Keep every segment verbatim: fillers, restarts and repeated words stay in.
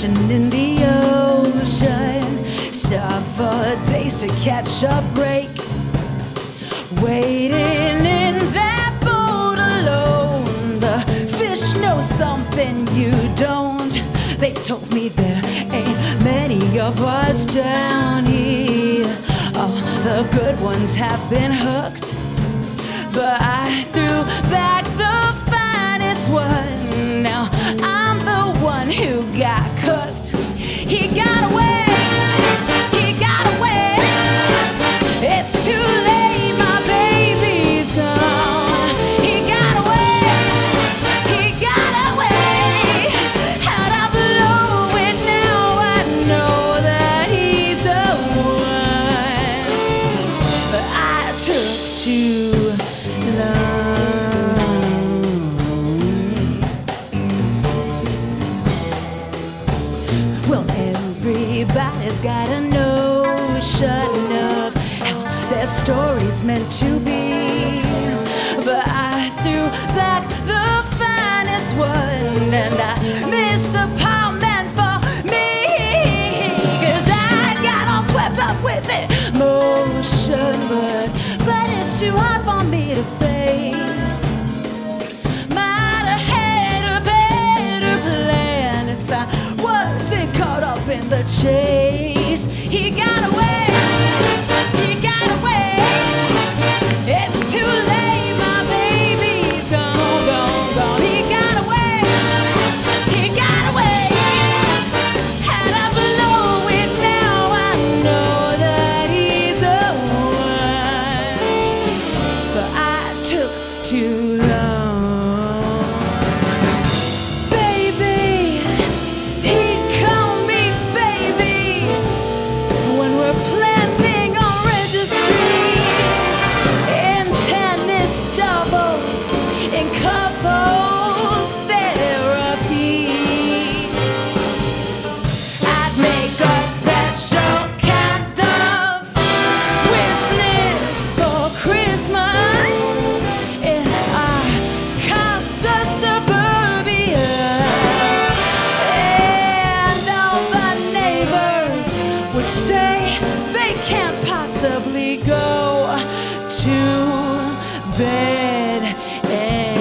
Fishing in the ocean, stop for days to catch a break. Waiting in that boat alone, the fish know something you don't. They told me there ain't many of us down here. All the good ones have been hooked, but I threw back the finest one. Now I'm the one who got cooked. He got away, he got away. It's too late, my baby's gone. He got away, he got away. How'd I blow it now? I know that he's the one, but I took too long. Well, everybody's got a notion of how their story's meant to be, but I threw back the finest one, and I missed the part meant for me, 'cause I got all swept up with emotion, but but it's too hard for me to face. Might have had a better plan if I wasn't caught up in the chase. He got away, he got away. It's too late, my baby's gone, gone, gone. He got away, he got away. How'd I blow it now? I know that he's the one, but I took too long. Baby, he called me baby when we're planning on registry, in tennis doubles, in couples therapy. I'd make a special kind of wish list for Christmas in our Casa Suburbia, and all the neighbors would say they can't possibly go to bed empty.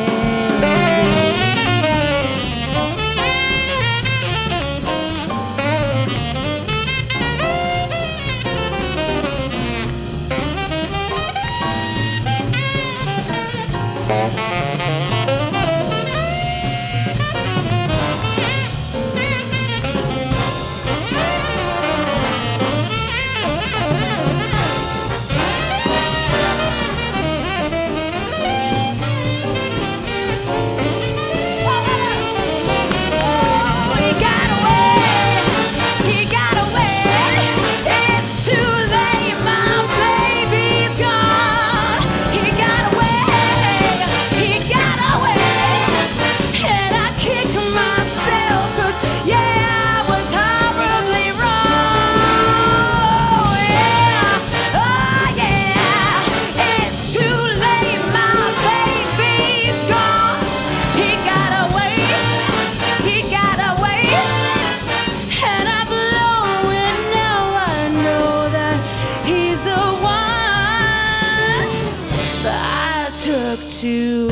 Took too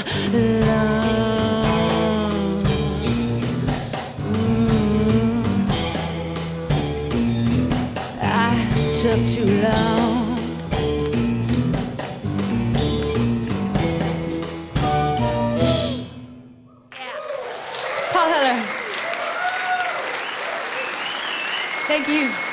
long. Mm. I took too long. Yeah. Paul Heller. Thank you.